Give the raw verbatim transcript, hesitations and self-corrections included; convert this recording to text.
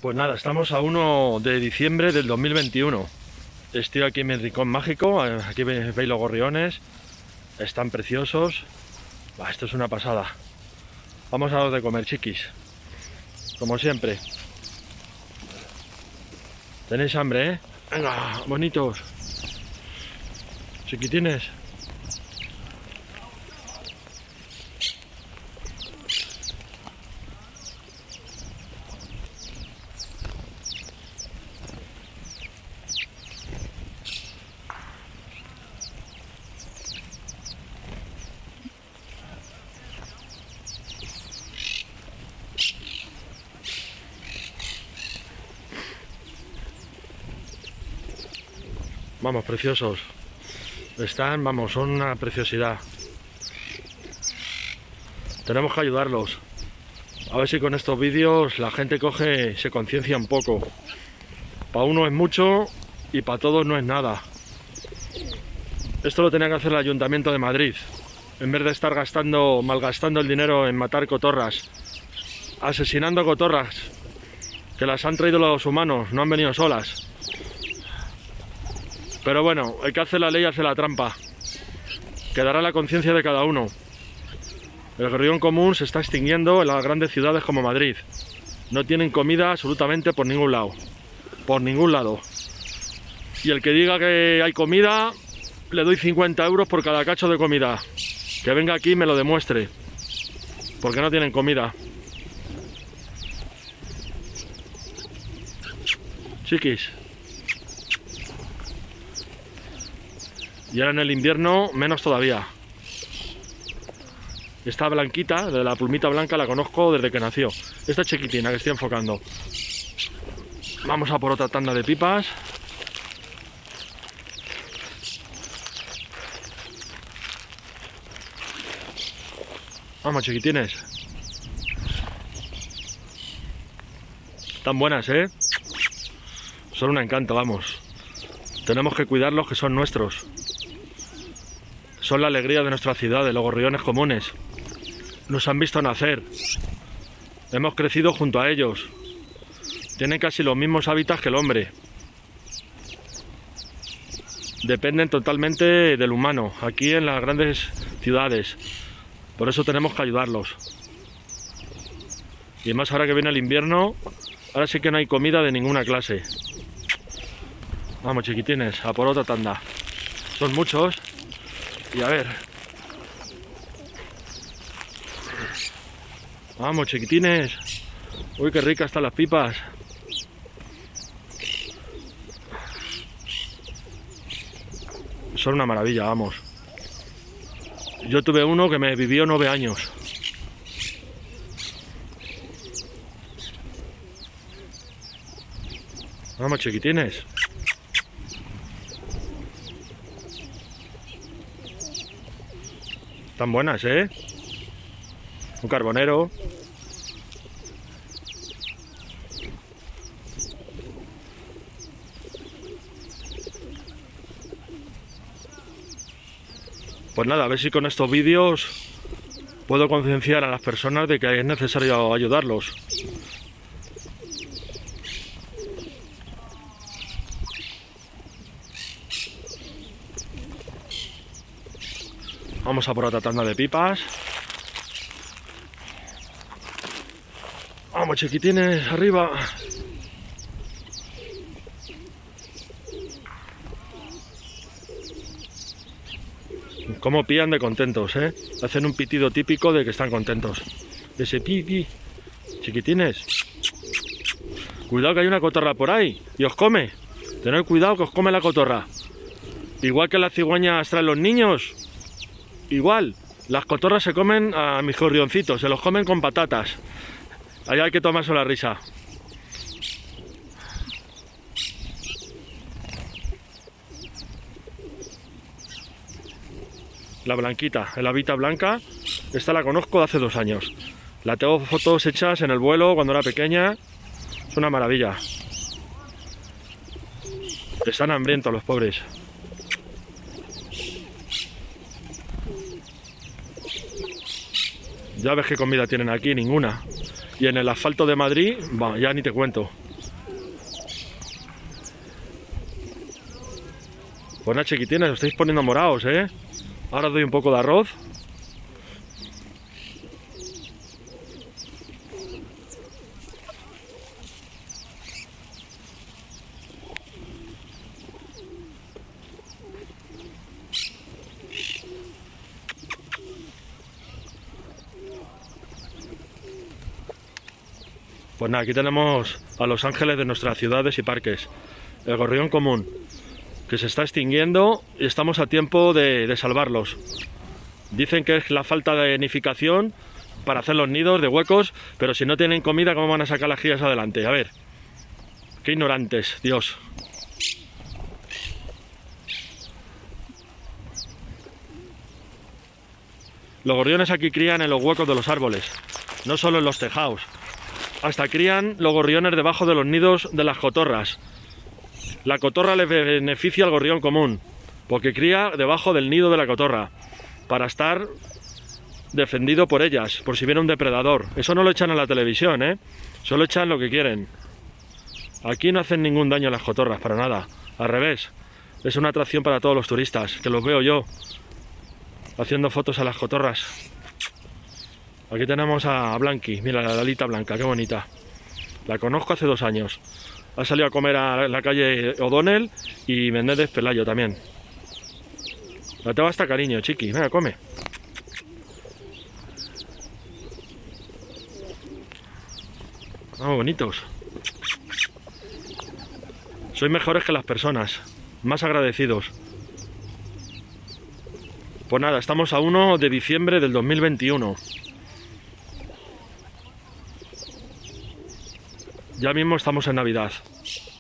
Pues nada, estamos a uno de diciembre del dos mil veintiuno. Estoy aquí en mi rincón mágico. Aquí veis los gorriones. Están preciosos. Bah, esto es una pasada. Vamos a dar de comer, chiquis. Como siempre. ¿Tenéis hambre, eh? Venga, bonitos. Chiquitines. Vamos, preciosos. Están, vamos, son una preciosidad. Tenemos que ayudarlos. A ver si con estos vídeos la gente coge, se conciencia un poco. Para uno es mucho y para todos no es nada. Esto lo tenía que hacer el Ayuntamiento de Madrid. En vez de estar gastando, malgastando el dinero en matar cotorras. Asesinando cotorras. Que las han traído los humanos, no han venido solas. Pero bueno, el que hace la ley hace la trampa. Quedará la conciencia de cada uno. El gorrión común se está extinguiendo en las grandes ciudades como Madrid. No tienen comida absolutamente por ningún lado. Por ningún lado. Y el que diga que hay comida, le doy cincuenta euros por cada cacho de comida. Que venga aquí y me lo demuestre. Porque no tienen comida. Chiquis. Y ahora en el invierno, menos todavía. Esta blanquita, de la plumita blanca, la conozco desde que nació. Esta chiquitina que estoy enfocando. Vamos a por otra tanda de pipas. Vamos, chiquitines. Están buenas, ¿eh? Son un encanto, vamos. Tenemos que cuidarlos, que son nuestros. Son la alegría de nuestra ciudad, de los gorriones comunes. Nos han visto nacer. Hemos crecido junto a ellos. Tienen casi los mismos hábitats que el hombre. Dependen totalmente del humano, aquí en las grandes ciudades. Por eso tenemos que ayudarlos. Y más ahora que viene el invierno, ahora sí que no hay comida de ninguna clase. Vamos, chiquitines, a por otra tanda. Son muchos. Y a ver. Vamos, chiquitines. Uy, qué ricas están las pipas. Son una maravilla, vamos. Yo tuve uno que me vivió nueve años. Vamos, chiquitines. Están buenas, ¿eh? Un carbonero. Pues nada, a ver si con estos vídeos puedo concienciar a las personas de que es necesario ayudarlos. Vamos a por otra tanda de pipas. Vamos, chiquitines, arriba. Cómo pían de contentos, ¿eh? Hacen un pitido típico de que están contentos. Ese pi, pi. Chiquitines. Cuidado que hay una cotorra por ahí y os come. Tened cuidado que os come la cotorra. Igual que las cigüeñas traen los niños. Igual, las cotorras se comen a mis gorrioncitos, se los comen con patatas. Ahí hay que tomarse la risa. La blanquita, el habita blanca, esta la conozco de hace dos años. La tengo fotos hechas en el vuelo cuando era pequeña. Es una maravilla. Están hambrientos los pobres. Ya ves qué comida tienen aquí, ninguna. Y en el asfalto de Madrid, bah, ya ni te cuento. Pues nada, chiquitines, os estáis poniendo morados, ¿eh? Ahora os doy un poco de arroz. Pues nada, aquí tenemos a los ángeles de nuestras ciudades y parques. El gorrión común, que se está extinguiendo y estamos a tiempo de, de salvarlos. Dicen que es la falta de nidificación para hacer los nidos de huecos, pero si no tienen comida, ¿cómo van a sacar las crías adelante? A ver, qué ignorantes, Dios. Los gorriones aquí crían en los huecos de los árboles, no solo en los tejados. Hasta crían los gorriones debajo de los nidos de las cotorras. La cotorra le beneficia al gorrión común, porque cría debajo del nido de la cotorra, para estar defendido por ellas, por si viene un depredador. Eso no lo echan en la televisión, ¿eh? Solo echan lo que quieren. Aquí no hacen ningún daño a las cotorras, para nada. Al revés, es una atracción para todos los turistas, que los veo yo haciendo fotos a las cotorras. Aquí tenemos a Blanqui, mira la alita blanca, qué bonita. La conozco hace dos años. Ha salido a comer a la calle O'Donnell y Menéndez Pelayo también. La tengo hasta cariño, chiqui. Venga, come. Vamos, bonitos. Sois mejores que las personas, más agradecidos. Pues nada, estamos a uno de diciembre del dos mil veintiuno. Ya mismo estamos en Navidad.